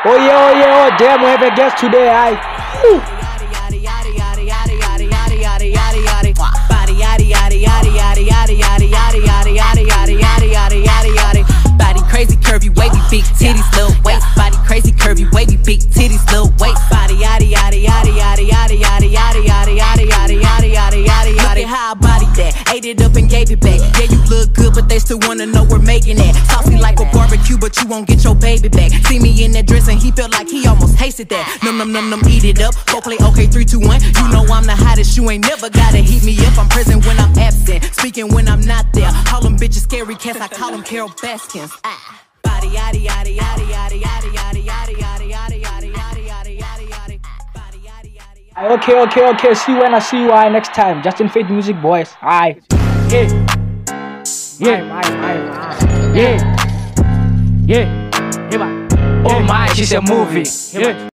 Oh yeah, oh damn, we have a guest today, Body crazy, curvy, wavy, big titties, little waist. Body crazy, curvy, wavy, big titties, little waist. Body yaddy yaddy yaddy yaddy yaddy yaddy yaddy yaddy yaddy yaddy yaddy yaddy yaddy. Look at how I body that, ate it up and gave it back. Yeah, you look good, but they still wanna know we're making that. Saucy like a barbecue, but you won't get your baby back. See me in that dress and he felt like he almost tasted that. Num num num num, eat it up. Go play okay, 3, 2, 1. You know I'm the hottest, you ain't never gotta heat me up. I'm present when I'm absent, speaking when I'm not there. Call them bitches scary cats, I call them Carol Baskins. Body yaddy yaddy yaddy yaddy yaddy yaddy yaddy yaddy yaddy yaddy yaddy yaddy yaddy yaddy. Body yaddy yaddy. Okay. See you when I see you next time. Justin Faith Music Boys. Aye. Yeah. Oh my, she's a movie.